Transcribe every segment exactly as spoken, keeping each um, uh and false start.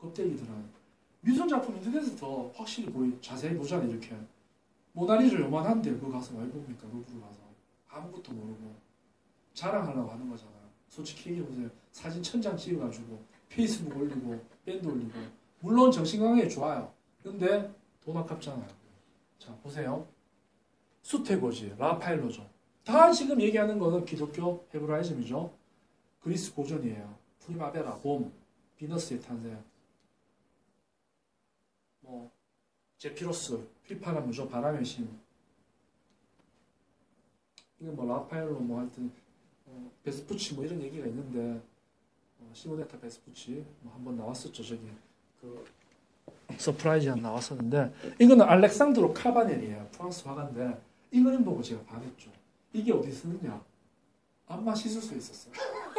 껍데기들은. 미술 작품 인터넷에서 더 확실히 보이, 자세히 보잖아요. 이렇게. 모나리자 요만한데 그거 가서 왜 봅니까? 루브르 가서. 아무것도 모르고. 자랑하려고 하는 거잖아요. 솔직히 얘기해보세요. 사진 천장 찍어가지고 페이스북 올리고 밴드 올리고. 물론 정신건강에 좋아요. 근데 돈 아깝잖아요. 자, 보세요. 수테고지, 라파엘로죠. 다 지금 얘기하는 거는 기독교 헤브라이즘이죠. 그리스 고전이에요. 프리마베라, 봄, 비너스의 탄생. 뭐 제피로스, 휘파람 무조, 바람의 신. 이건 뭐 라파엘로 뭐 하여튼 어, 베스푸치 뭐 이런 얘기가 있는데 어, 시모네타 베스푸치 뭐 한번 나왔었죠. 저기 그 서프라이즈한 나왔었는데 이거는 알렉산드로 카바넬이에요. 프랑스 화가인데 이 그림 보고 제가 반했죠. 이게 어디 쓰느냐? 안마 시술소에 있었어요.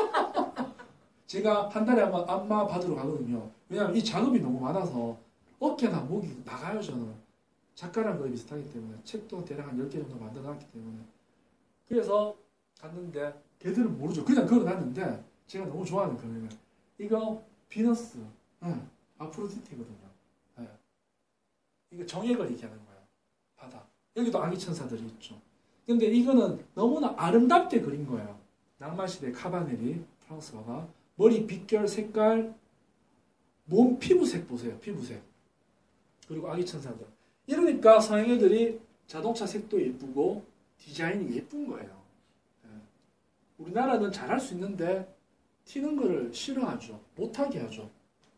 제가 한 달에 한번 안마 받으러 가거든요. 왜냐하면 이 작업이 너무 많아서 어깨나 목이 나가요. 저는 작가랑 거의 비슷하기 때문에 책도 대략 한 열 개 정도 만들어놨기 때문에 그래서 갔는데 걔들은 모르죠. 그냥 걸어놨는데 제가 너무 좋아하는 그림이에요. 이거 비너스, 네, 아프로디테거든요. 네. 이거 정액을 얘기하는 거예요. 바다. 여기도 아기 천사들이 있죠. 근데 이거는 너무나 아름답게 그린 거예요. 낭만시대 카바넬이 프랑스 화가 머리 빛결 색깔 몸 피부색 보세요. 피부색. 그리고 아기 천사들. 이러니까 서양 애들이 자동차 색도 예쁘고 디자인이 예쁜 거예요. 네. 우리나라는 잘할 수 있는데 튀는 거를 싫어하죠. 못하게 하죠.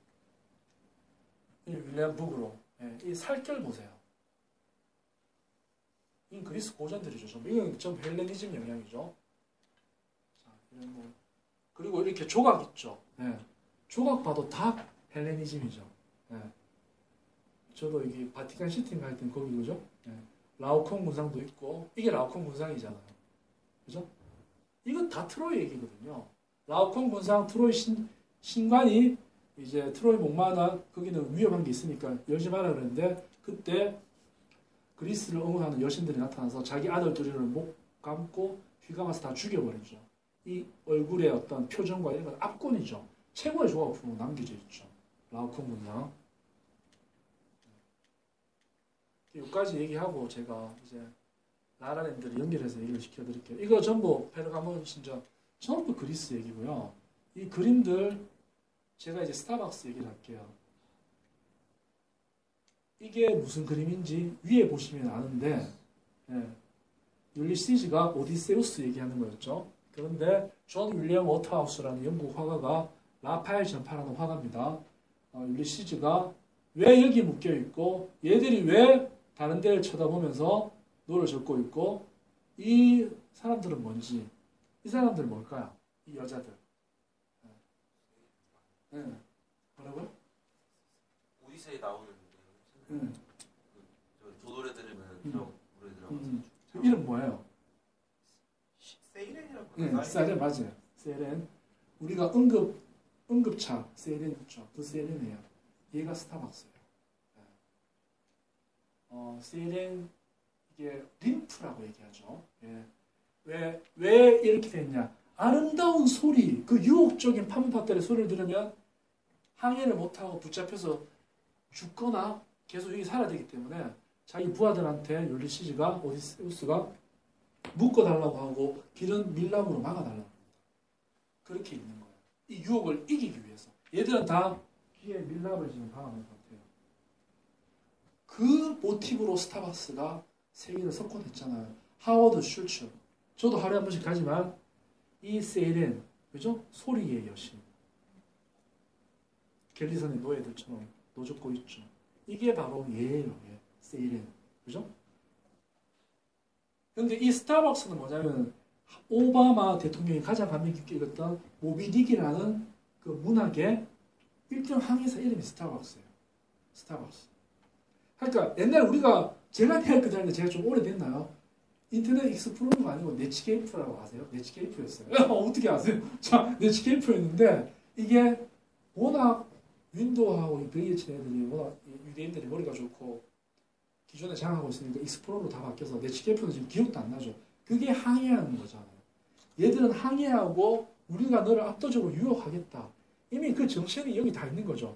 이 윌리엄 부그로. 네. 이 살결 보세요. 이 그리스 고전들이죠. 전부. 이건 좀 헬레니즘 영향이죠. 자, 이런 뭐. 그리고 이렇게 조각 있죠. 네. 조각 봐도 다 헬레니즘이죠. 네. 저도 여기 바티칸 시티 갈 땐 거기 그죠? 네. 라오콩 문상도 있고 이게 라오콩 문상이잖아요. 그죠? 이건 다 트로이 얘기거든요. 라오콩 문상 트로이 신, 신관이 이제 트로이 목마나 거기는 위험한 게 있으니까 열지 마라 그랬는데 그때 그리스를 응원하는 여신들이 나타나서 자기 아들 둘이를 목 감고 휘감아서 다 죽여버리죠. 이 얼굴의 어떤 표정과 이런 건 압권이죠. 최고의 조각으로 남겨져 있죠. 라오콩 문상. 여기까지 얘기하고 제가 이제 라라랜드를 연결해서 얘기를 시켜드릴게요. 이거 전부 페르가몬 신전 전부 그리스 얘기고요. 이 그림들 제가 이제 스타벅스 얘기를 할게요. 이게 무슨 그림인지 위에 보시면 아는데 예, 율리시즈가 오디세우스 얘기하는 거였죠. 그런데 존 윌리엄 워터하우스라는 영국 화가가 라파엘 전파라는 화가입니다. 어, 율리시즈가 왜 여기 묶여있고 얘들이 왜 다른 데를 쳐다보면서 노를 젓고 있고 이 사람들은 뭔지 이 사람들은 뭘까요? 이 여자들. 네. 네. 뭐라고요? 오디세이 나오는 네. 그, 저 노래 들으면 음. 저 노래 들어가서 음. 그 이름 뭐예요? 세이렌이라고 네, 세이렌 맞아요. 세이렌. 우리가 응급 응급차 세이렌 있죠. 그 세이렌이에요. 얘가 스타벅스예요. 네. 어, 세이렌 이게 림프라고 얘기하죠. 예. 왜, 왜 이렇게 됐냐? 아름다운 소리, 그 유혹적인 파문파들의 소리를 들으면 항해를 못하고 붙잡혀서 죽거나 계속 여기 살아야 되기 때문에 자기 부하들한테 율리시즈가 오디세우스가 묶어달라고 하고 길은 밀랍으로 막아달라고 합니다. 그렇게 있는 거예요. 이 유혹을 이기기 위해서. 얘들은 다 귀에 밀랍을 지금 박아놓은 상태예요. 그 모티브로 스타벅스가 세계를 석권했잖아요. 하워드 슐츠. 저도 하루에 한 번씩 가지만 이 세이렌, 그죠? 소리의 여신. 갤리선의 노예들처럼 노젓고 있죠. 이게 바로 얘예요. 얘. 세이렌. 그죠? 근데 이 스타벅스는 뭐냐면 오바마 대통령이 가장 감명 깊게 읽었던 모비딕이라는 그 문학의 일 등 항해사 이름이 스타벅스예요. 스타벅스. 그러니까 옛날에 우리가 제가 대학교 다닐 때 제가 좀 오래됐나요? 인터넷 익스플로러가 아니고 네치게이프라고 아세요? 네치게이프였어요. 어떻게 아세요? 자, 네치게이프였는데 이게 워낙 윈도우하고 브이에이치 애들이 워낙 유대인들이 머리가 좋고 기존에 장악하고 있으니까 익스플로러로 다 바뀌어서 네치게이프는 지금 기억도 안 나죠. 그게 항해하는 거잖아요. 얘들은 항해하고 우리가 너를 압도적으로 유혹하겠다. 이미 그 정신이 여기 다 있는 거죠.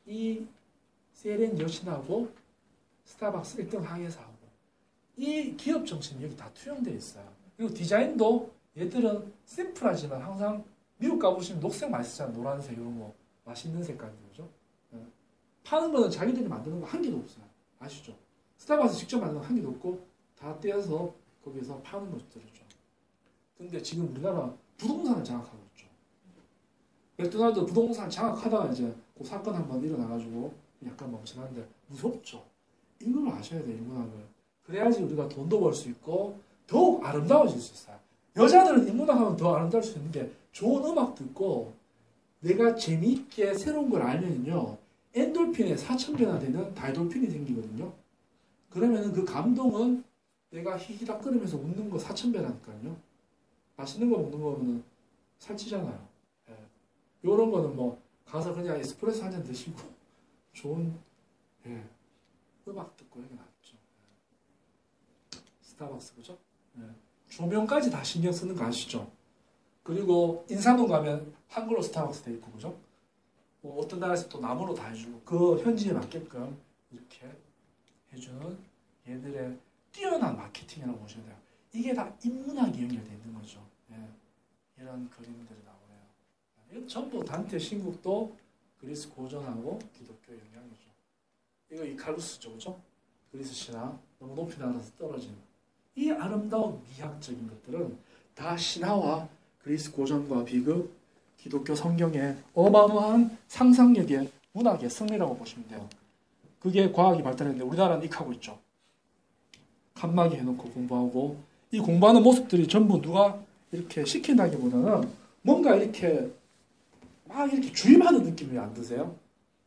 이 셀앤 여신하고 스타벅스 일 등 항해사하고 이 기업 정신이 여기 다 투영되어 있어요. 그리고 디자인도 얘들은 심플하지만 항상 미국 가보시면 녹색 많이 쓰잖아요. 노란색 이런 거 맛있는 색깔이죠. 파는 거는 자기들이 만드는 거 한 개도 없어요. 아시죠? 스타벅스 직접 만드는 거 한 개도 없고 다 떼어서 거기서 파는 것들이죠. 근데 지금 우리나라 부동산을 장악하고 있죠. 맥도날드 부동산 장악하다가 이제 그 사건 한번 일어나가지고 약간 멈춰는데 무섭죠. 이걸 아셔야 돼요. 인문학을. 그래야지 우리가 돈도 벌 수 있고 더욱 아름다워질 수 있어요. 여자들은 인문학 하면 더 아름다울 수 있는 게 좋은 음악 듣고 내가 재미있게 새로운 걸 알면요. 엔돌핀의 사천 배나 되는 다이돌핀이 생기거든요. 그러면은 그 감동은 내가 히히닥거리면서 웃는 거 사천 배라니까요. 맛있는 거 먹는 거는 살찌잖아요. 예. 요런 거는 뭐 가서 그냥 에스프레소 한 잔 드시고 좋은 예. 음악 듣고 여기 낫죠. 예. 스타벅스 그죠? 예. 조명까지 다 신경 쓰는 거 아시죠? 그리고 인사동 가면 한글로 스타벅스 돼 있고 그죠? 뭐 어떤 나라에서 또 나무로 다 해주고 그 현지에 맞게끔 이렇게 해주는 얘들의 뛰어난 마케팅이라고 보셔야 돼요. 이게 다 인문학이 연결되어 있는 거죠. 예. 이런 그림들이 나오네요. 이건 전부 단테 신국도 그리스 고전하고 기독교 영향이죠. 이거 이칼루스죠, 그죠? 그리스 신화 너무 높이 날아서 떨어지는 이 아름다운 미학적인 것들은 다 신화와 그리스 고전과 비극, 기독교 성경의 어마어마한 상상력의 문학의 승리라고 보시면 돼요. 그게 과학이 발달했는데 우리나라는 익하고 있죠. 칸막이 해놓고 공부하고 이 공부하는 모습들이 전부 누가 이렇게 시킨다기보다는 뭔가 이렇게 막 이렇게 주입하는 느낌이 안 드세요?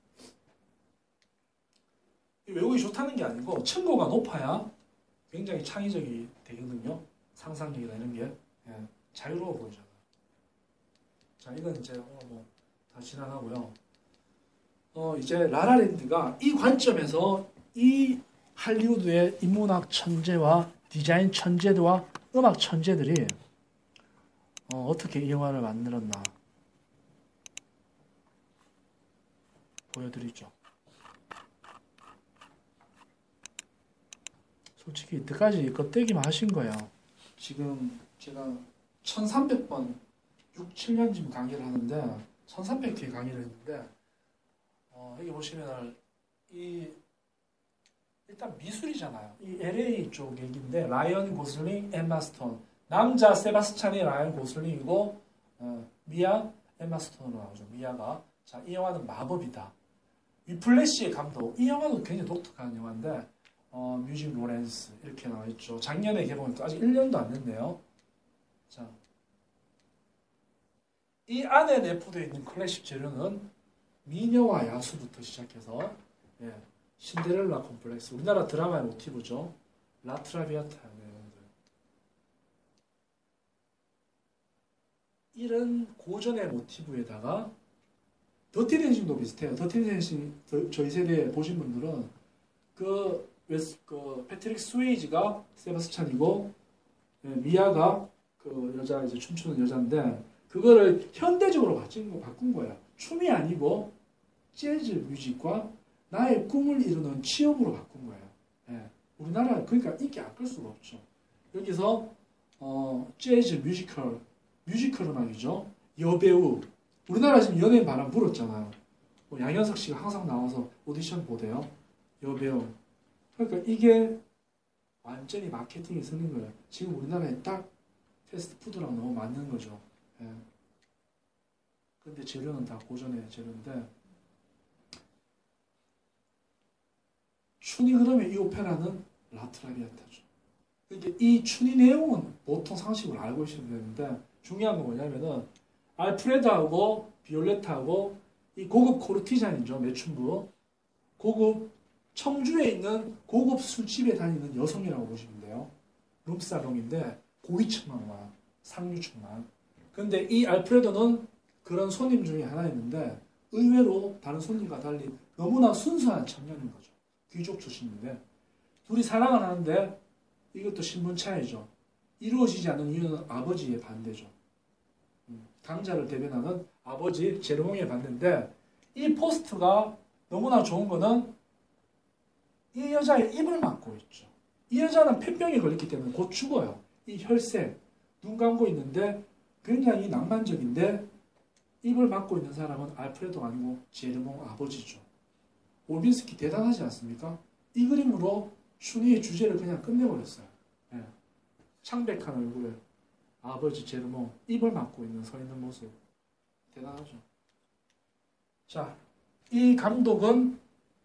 외우기 좋다는 게 아니고 층고가 높아야 굉장히 창의적이 되거든요. 상상력이나 이런 게 예, 자유로워 보이잖아요. 자, 이건 이제 오늘 뭐 다 지나가고요. 어, 이제 라라랜드가 이 관점에서 이 할리우드의 인문학 천재와 디자인 천재와 음악 천재들이 어, 어떻게 이 영화를 만들었나 보여드리죠. 솔직히 이때까지 껍데기만 하신 거예요. 지금 제가 천삼백 번, 육, 칠 년쯤 강의를 하는데 천삼백 회 강의를 했는데 어, 여기 보시면 이 일단 미술이잖아요. 이 엘에이 쪽 얘기인데 라이언 고슬링, 엠마 스톤 남자 세바스찬이 라이언 고슬링이고 어, 미아 엠마 스톤으로 나오죠. 미아가 자, 이 영화는 마법이다. 위플래시의 감독 이 영화도 굉장히 독특한 영화인데 어, 뮤직 로렌스 이렇게 나와있죠. 작년에 개봉했고 아직 일 년도 안 됐네요. 자, 이 안에 내포되어 있는 클래식 재료는 미녀와 야수부터 시작해서 예, 신데렐라 콤플렉스 우리나라 드라마의 모티브죠. 라트라비아타 내용들 이런 고전의 모티브에다가 더티 댄싱도 비슷해요. 더티 댄싱 저희 세대에 보신 분들은 그 웨스, 그 패트릭 스웨이지가 세바스찬이고 예, 미아가 그 여자 이제 춤추는 여자인데 그거를 현대적으로 바꾼, 거, 바꾼 거야. 춤이 아니고 재즈 뮤직과 나의 꿈을 이루는 취업으로 바꾼 거예요. 예, 우리나라 그러니까 인기 안 끌 수가 없죠. 여기서 어, 재즈 뮤지컬 뮤지컬 음악이죠. 여배우 우리나라 지금 연예인 바람 불었잖아요. 뭐 양현석 씨가 항상 나와서 오디션 보대요. 여배우 그러니까 이게 완전히 마케팅이 쓰는 거예요. 지금 우리나라에 딱 패스트푸드랑 너무 맞는 거죠. 예. 근데 재료는 다 고전의 재료인데 춘이 흐름의 이 오페라는 라트라비아타죠. 그러니까 이 춘이 내용은 보통 상식으로 알고 있으면 되는데 중요한 건 뭐냐면은 알프레드하고 비올레타하고 이 고급 코르티잔이죠. 매춘부 고급 청주에 있는 고급 술집에 다니는 여성이라고 보시면 돼요. 룸사롱인데 고위층만 상류층만. 근데 이 알프레도는 그런 손님 중에 하나였는데 의외로 다른 손님과 달리 너무나 순수한 청년인 거죠. 귀족 출신인데 둘이 사랑을 하는데 이것도 신분차이죠. 이루어지지 않는 이유는 아버지의 반대죠. 강자를 대변하는 아버지 제르몽의 반대인데 이 포스트가 너무나 좋은 거는 이 여자의 입을 막고 있죠. 이 여자는 폐병이 걸렸기 때문에 곧 죽어요. 이 혈색, 눈 감고 있는데 굉장히 낭만적인데 입을 막고 있는 사람은 알프레도가 아니고 제르몽 아버지죠. 올빈스키 대단하지 않습니까? 이 그림으로 춘희의 주제를 그냥 끝내버렸어요. 예. 창백한 얼굴에 아버지 제르몽 입을 막고 있는 서 있는 모습 대단하죠. 자, 이 감독은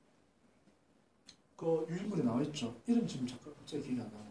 그 유인물에 나와 있죠. 이름 지금 잠깐 갑자기 기억이 안 나고.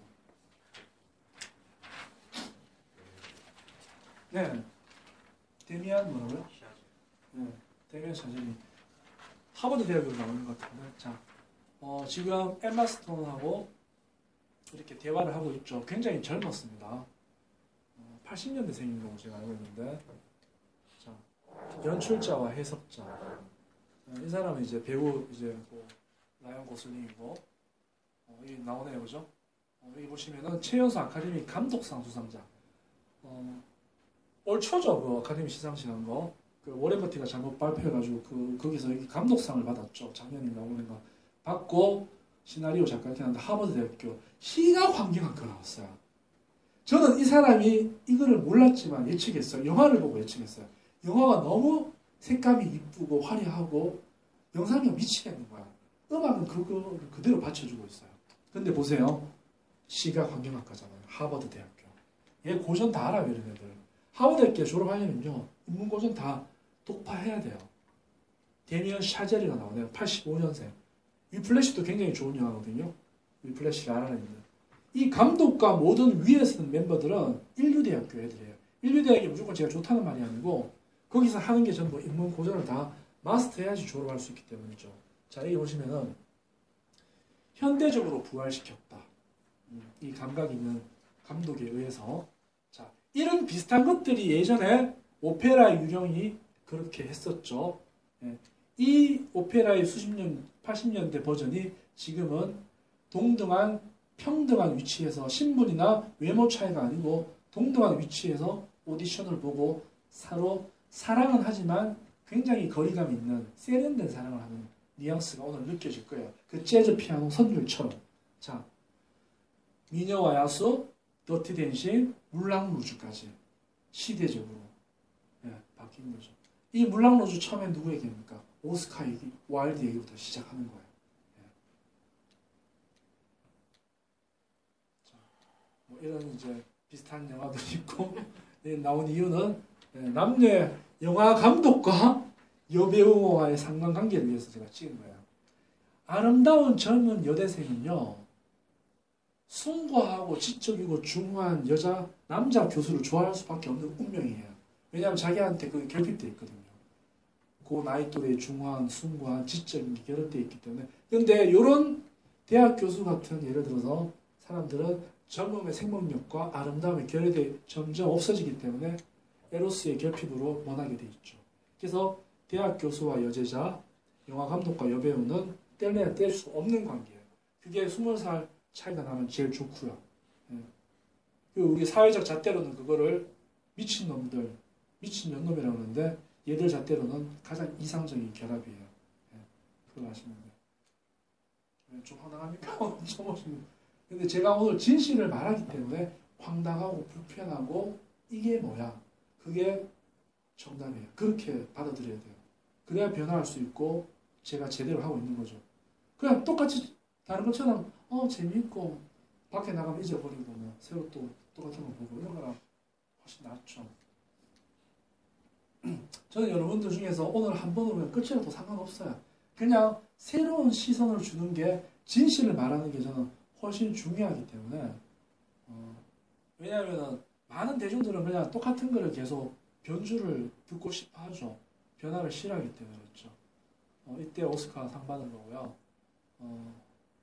네, 데미안 뭐라고요? 네, 데미안 샤젤이 하버드 대학으로 나오는 것 같은데, 자, 어, 지금 엠마 스톤하고 이렇게 대화를 하고 있죠. 굉장히 젊었습니다. 어, 팔십 년대생인 걸로 제가 알고 있는데, 자, 연출자와 해석자. 어, 이 사람은 이제 배우 이제 뭐 라이언 고슬링이고, 어, 여기 나오네요, 그죠? 어, 여기 보시면은 최연소 아카데미 감독상 수상자. 어, 올 초죠, 그 아카데미 시상식 한 거. 그 워렌 버티가 잘못 발표해가지고 그 거기서 여기 감독상을 받았죠. 작년에 나오는 거 받고 시나리오 작가 이렇게 하는데 하버드 대학교 시각 환경학과 나왔어요. 저는 이 사람이 이거를 몰랐지만 예측했어요. 영화를 보고 예측했어요. 영화가 너무 색감이 이쁘고 화려하고 영상이 미치겠는 거야. 음악은 그거 그대로 받쳐주고 있어요. 근데 보세요. 시각 환경학과잖아요. 하버드 대학교. 얘 고전 다 알아요, 이런 애들. 하버드 대학교 졸업하려면요. 인문 고전 다 독파해야 돼요. 데미언 샤젤이가 나오네요. 팔십오 년생. 위플래시도 굉장히 좋은 영화거든요. 위플래시가 알아내는. 이 감독과 모든 위에 서는 멤버들은 인류대학교 애들이에요. 인류대학이 무조건 제가 좋다는 말이 아니고 거기서 하는 게 전부 인문 고전을 다 마스터해야지 졸업할 수 있기 때문이죠. 자, 여기 보시면은 현대적으로 부활시켰다. 이 감각 있는 감독에 의해서. 자, 이런 비슷한 것들이 예전에 오페라 유령이 그렇게 했었죠. 예. 이 오페라의 수십 년, 팔십 년대 버전이 지금은 동등한, 평등한 위치에서 신분이나 외모 차이가 아니고 동등한 위치에서 오디션을 보고 서로 사랑은 하지만 굉장히 거리감 있는 세련된 사랑을 하는 뉘앙스가 오늘 느껴질 거예요. 그 재즈 피아노 선율처럼. 자, 미녀와 야수, 더티 댄싱, 물랑루즈까지 시대적으로 예, 바뀐 거죠. 이 물랑루즈 처음에 누구 얘기입니까? 오스카 얘기, 와일드 얘기부터 시작하는 거예요. 예. 자, 뭐 이런 이제 비슷한 영화도 있고 나온 이유는 예, 남녀 영화 감독과 여배우와의 상관관계를 위해서 제가 찍은 거예요. 아름다운 젊은 여대생은요, 숭고하고 지적이고 중후한 여자, 남자 교수를 좋아할 수밖에 없는 운명이에요. 왜냐하면 자기한테 그게 결핍되어 있거든요. 그 나이 또래의 중후한, 숭고한, 지적인 게 결합되어 있기 때문에. 그런데 이런 대학 교수 같은 예를 들어서 사람들은 젊음의 생명력과 아름다움의 결여돼 점점 없어지기 때문에 에로스의 결핍으로 원하게 돼 있죠. 그래서 대학 교수와 여제자, 영화 감독과 여배우는 뗄래야 뗄 수 없는 관계예요. 그게 스무 살 차이가 나면 제일 좋고요. 예. 그리고 우리 사회적 잣대로는 그거를 미친놈들, 미친년놈이라고 하는데 얘들 잣대로는 가장 이상적인 결합이에요. 예. 그걸 아시면 돼요. 좀 황당합니까? 좀 멋있는. 근데 제가 오늘 진실을 말하기 때문에 황당하고 불편하고 이게 뭐야? 그게 정답이에요. 그렇게 받아들여야 돼요. 그래야 변화할 수 있고 제가 제대로 하고 있는 거죠. 그냥 똑같이 다른 것처럼 어 재미있고 밖에 나가면 잊어버리고 뭐 새로 또 똑같은 거 보고 이런 거랑 훨씬 낫죠. 저는 여러분들 중에서 오늘 한 번으로 그냥 끝이라도 상관없어요. 그냥 새로운 시선을 주는 게 진실을 말하는 게 저는 훨씬 중요하기 때문에 어, 왜냐하면 많은 대중들은 그냥 똑같은 거를 계속 변주를 듣고 싶어 하죠. 변화를 싫어하기 때문에 그렇죠. 어, 이때 오스카 상 받은 거고요. 어,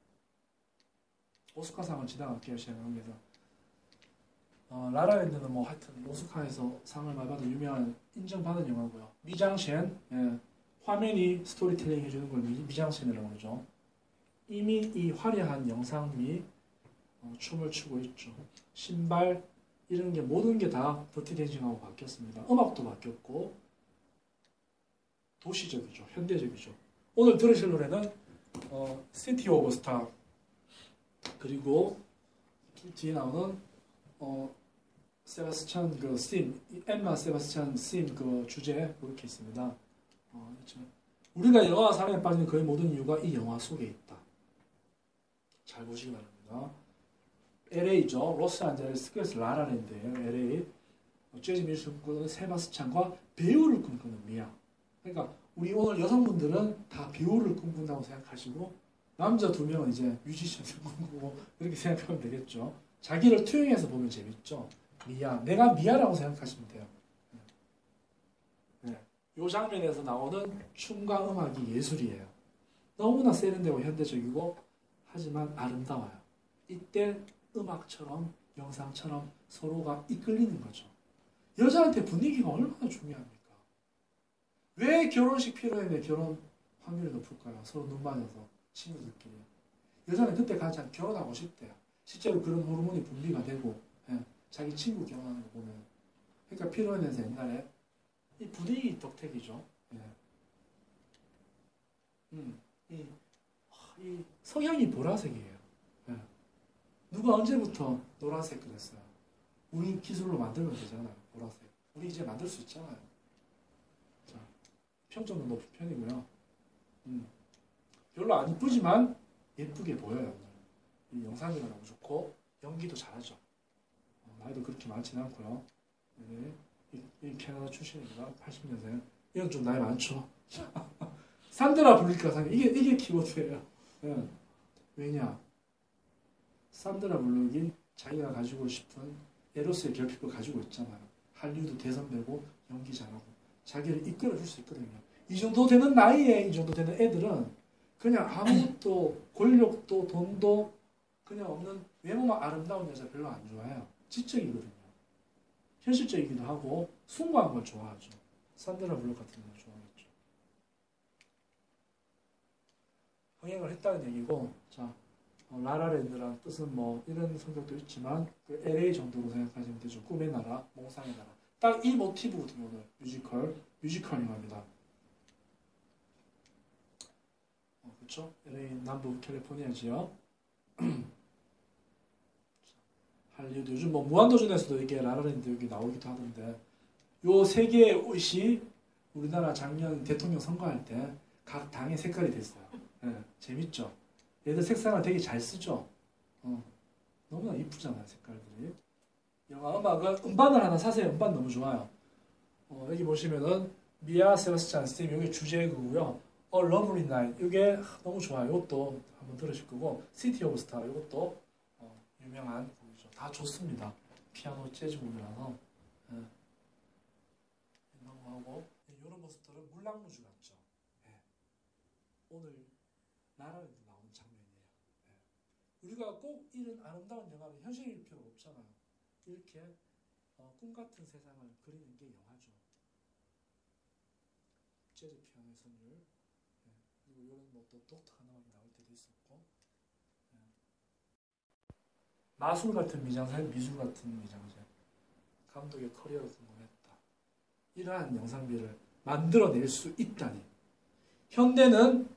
오스카상은 지나갈게요. 제가 여기서 어, 라라랜드는 뭐 하여튼 오스카에서 상을 많이 받은 유명한 인정받은 영화고요. 미장센, 예, 화면이 스토리텔링 해주는 걸 미, 미장센이라고 그러죠. 이미 이 화려한 영상 및 어, 춤을 추고 있죠. 신발 이런 게 모든 게 다 더티 댄싱하고 바뀌었습니다. 음악도 바뀌었고 도시적이죠. 현대적이죠. 오늘 들으실 노래는 어, City of Star 그리고 뒤에 나오는 어, 세바스찬 그 심, 엠마 세바스찬 심 그 주제 이렇게 있습니다. 어, 그렇죠. 우리가 영화 사랑에 빠지는 거의 모든 이유가 이 영화 속에 있다. 잘 보시기 바랍니다. 엘에이죠. 로스앤젤레스 그래서 라라랜드예요. 엘에이. 재즈 뮤지션은 세바스찬과 배우를 꿈꾸는 미아. 그러니까 우리 오늘 여성분들은 다 배우를 꿈꾼다고 생각하시고 남자 두 명은 이제 뮤지션을 꿈꾸고 이렇게 생각하면 되겠죠. 자기를 투영해서 보면 재밌죠. 미아. 내가 미아라고 생각하시면 돼요. 네. 이 장면에서 나오는 춤과 음악이 예술이에요. 너무나 세련되고 현대적이고 하지만 아름다워요. 이때 음악처럼 영상처럼 서로가 이끌리는 거죠. 여자한테 분위기가 얼마나 중요합니까? 왜 결혼식 필요했는데 결혼 확률이 높을까요? 서로 눈 맞아서 친구들끼리. 여자는 그때 가장 결혼하고 싶대요. 실제로 그런 호르몬이 분비가 되고 예, 자기 친구 결혼하는 거 보면 그러니까 필요했는데 옛날에 이 분위기 덕택이죠. 예. 음, 이, 이 성향이 보라색이에요. 예. 누가 언제부터 노란색 그랬어요? 우리 기술로 만들면 되잖아요. 보라색. 우리 이제 만들 수 있잖아요. 자, 평점도 높은 편이고요. 음, 별로 안 이쁘지만 예쁘게 보여요. 이 영상이 너무 좋고 연기도 잘하죠. 어, 나이도 그렇게 많지는 않고요. 네, 이, 이 캐나다 출신입니다. 팔십 년생. 이건 좀 나이 많죠. 산드라 블루가 상 이게 이게 키워드예요. 네. 왜냐? 산드라 블루이 자기가 가지고 싶은 에로스의 결핍을 가지고 있잖아요. 할리우드 대선배고 연기 잘하고 자기를 이끌어줄 수 있거든요. 이 정도 되는 나이에 이 정도 되는 애들은 그냥 아무것도 권력도 돈도 그냥 없는 외모만 아름다운 여자 별로 안 좋아해요. 지적이거든요. 현실적이기도 하고 숭고한 걸 좋아하죠. 산드라 블루 같은 걸 좋아하겠죠. 흥행을 했다는 얘기고 자 어, 라라랜드란 뜻은 뭐 이런 성격도 있지만 그 엘에이 정도로 생각하시면 되죠. 꿈의 나라, 몽상의 나라. 딱 이 모티브거든요. 오늘 뮤지컬, 뮤지컬 영화입니다. 어, 그렇죠? 엘에이 남부 캘리포니아지요. 할리우드 요즘 뭐 무한도전에서도 이게 라라랜드 여기 나오기도 하던데 요 세 개의 옷이 우리나라 작년 대통령 선거할 때 각 당의 색깔이 됐어요. 네, 재밌죠? 얘들 색상을 되게 잘 쓰죠. 어, 너무나 이쁘잖아요, 색깔들이. 영화 음악은 음반을 하나 사세요. 음반 너무 좋아요. 어, 여기 보시면은 미아 세바스찬 스팀 이게 주제곡이고요. 어 러블리 나잇 이게 너무 좋아요. 이것도 한번 들으실 거고 시티 오브 스타 이것도 어, 유명한 곡이죠. 다 좋습니다. 피아노 재즈 곡이라서 예. 너무 하고 이런 모습들은 물랑무주 같죠. 예. 오늘 나라랜드 나오는 장면이에요. 예. 우리가 꼭 이런 아름다운 영화를 현실일 필요가 없잖아요. 이렇게 어, 꿈 같은 세상을 그리는 게 영화죠. 재즈 피아노의 선율, 예. 그리고 이런 뭐또 독특한 음악이 나올 때도 있었고, 예. 마술 같은 미장센, 미술 같은 미장센, 감독의 커리어를 궁금했다. 이러한 영상비를 만들어낼 수 있다니. 현대는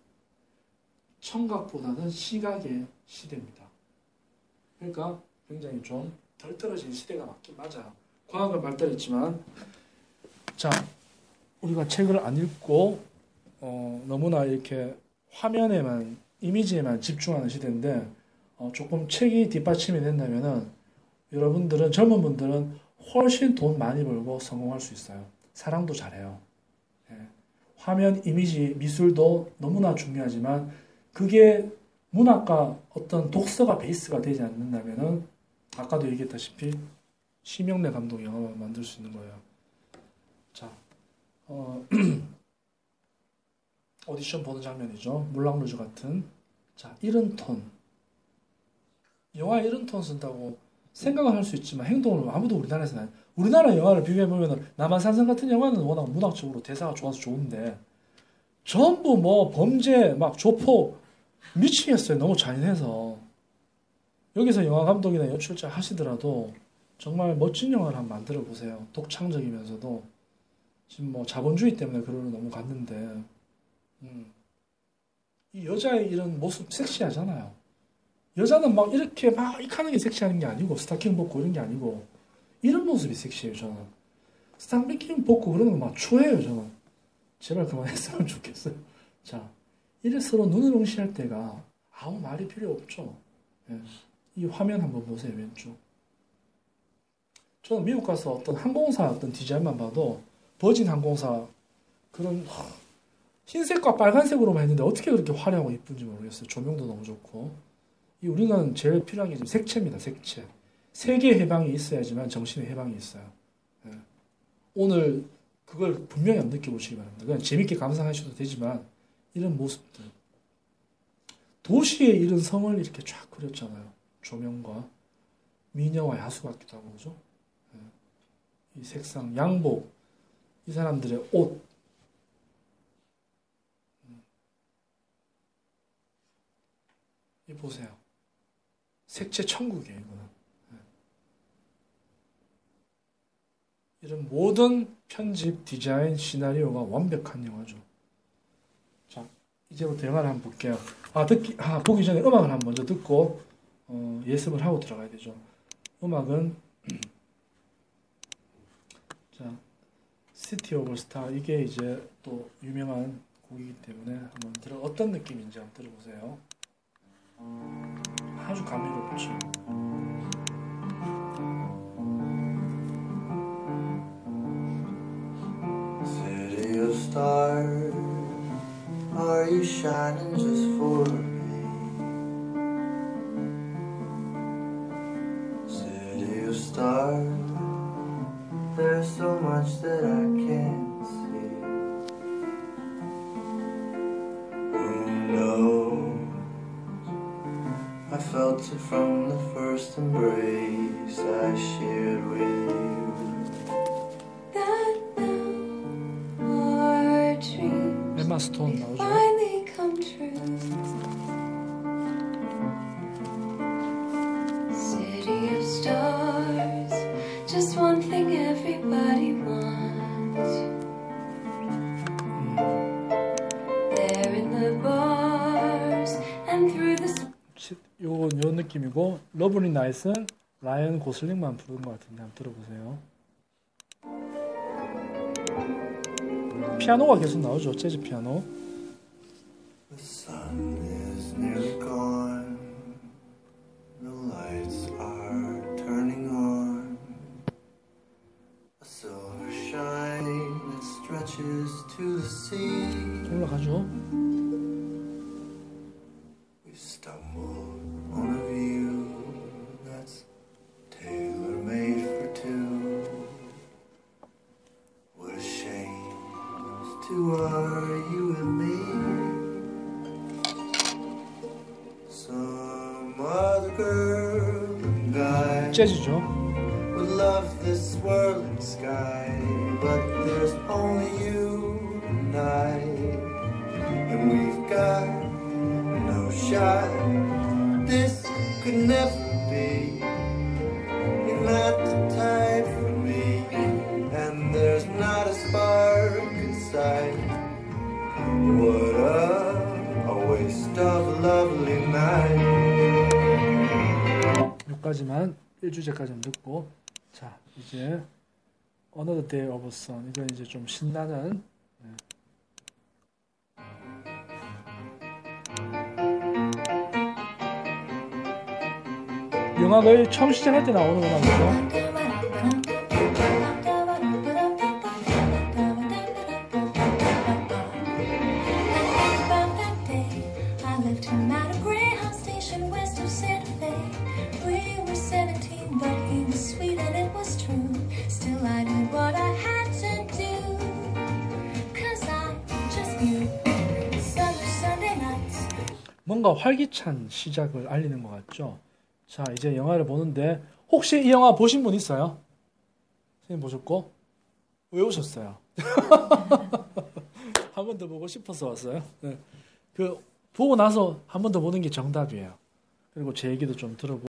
청각보다는 시각의 시대입니다. 그러니까 굉장히 좀 덜 떨어진 시대가 맞긴 맞아요. 과학은 발달했지만 자 우리가 책을 안 읽고 어, 너무나 이렇게 화면에만 이미지에만 집중하는 시대인데 어, 조금 책이 뒷받침이 된다면은 여러분들은 젊은 분들은 훨씬 돈 많이 벌고 성공할 수 있어요. 사랑도 잘해요. 예. 화면 이미지 미술도 너무나 중요하지만 그게 문학과 어떤 독서가 베이스가 되지 않는다면은 아까도 얘기했다시피 심영래 감독 영화만 만들 수 있는 거예요. 자, 어, 오디션 보는 장면이죠. 물랑루즈 같은. 자, 이런 톤. 영화에 이런 톤 쓴다고 생각은 할 수 있지만 행동을 아무도 우리나라에서는 안. 우리나라 영화를 비교해보면 남한산성 같은 영화는 워낙 문학적으로 대사가 좋아서 좋은데 전부 뭐 범죄, 막 조폭 미치겠어요. 너무 잔인해서. 여기서 영화 감독이나 연출자 하시더라도 정말 멋진 영화를 한번 만들어 보세요. 독창적이면서도 지금 뭐 자본주의 때문에 그걸로 넘어갔는데 음. 이 여자의 이런 모습 섹시하잖아요. 여자는 막 이렇게 막 이카는 게 섹시한 게 아니고 스타킹 벗고 이런 게 아니고 이런 모습이 섹시해요. 저는 스타킹 벗고 그러는 거 막 추해요. 저는 제발 그만했으면 좋겠어요. 자, 이래 서로 눈을 응시할 때가 아무 말이 필요 없죠. 예. 이 화면 한번 보세요. 왼쪽. 저는 미국 가서 어떤 항공사 어떤 디자인만 봐도 버진 항공사 그런 흰색과 빨간색으로만 했는데 어떻게 그렇게 화려하고 이쁜지 모르겠어요. 조명도 너무 좋고. 이 우리는 제일 필요한 게 지금 색채입니다. 색채. 색의 해방이 있어야지만 정신의 해방이 있어요. 예. 오늘 그걸 분명히 안 느껴보시기 바랍니다. 그냥 재밌게 감상하셔도 되지만 이런 모습들. 도시의 이런 성을 이렇게 쫙 그렸잖아요. 조명과 미녀와 야수 같기도 하고 그죠? 예. 이 색상, 양복, 이 사람들의 옷. 이 보세요. 색채 천국이에요, 이거는. 예. 이런 모든 편집, 디자인, 시나리오가 완벽한 영화죠. 자, 이제부터 영화를 한번 볼게요. 아, 듣기, 아, 보기 전에 음악을 한번 먼저 듣고, 어, 예습을 하고 들어가야 되죠. 음악은, 자, 시티 오브 스타. 이게 이제 또 유명한 곡이기 때문에 한번 들어, 어떤 느낌인지 한번 들어보세요. 아주 감미롭죠. City of stars, are you shining just for me? City of stars, there's so much that I can't see. Who knows? I felt it from the first embrace I shared with you. That now our dreams 엠마 스톤 나오죠. finally come true. City of stars, just one thing everybody wants. There in the bars and through the 요건 요 느낌이고 러블리 나잇은 라이언 고슬링만 부른 것 같은데 한번 들어보세요. 피아노가 계속 나오죠. 재즈 피아노. The sun is nearly gone. The lights are turning on. A silver shine that stretches to the sea. 올라가죠. We stumbled on a view that's tailor-made for two. What a shame those two are, you and me. Some other girl and guy 재즈죠. would love this swirling sky, but there's only you and I, and we've got no shot. This could never be. You're not the type for me, and there's not a spark inside. What a, a waste of a lovely night. 여기까지만 일 주제까지 듣고 자 이제 Another Day of Sun 이건 이제 좀 신나는 네. 영화를 처음 시작할 때 나오는 음악이죠. 뭔가 활기찬 시작을 알리는 것 같죠. 자, 이제 영화를 보는데 혹시 이 영화 보신 분 있어요? 선생님 보셨고? 왜 오셨어요? 한 번 더 보고 싶어서 왔어요. 네. 그 보고 나서 한 번 더 보는 게 정답이에요. 그리고 제 얘기도 좀 들어보고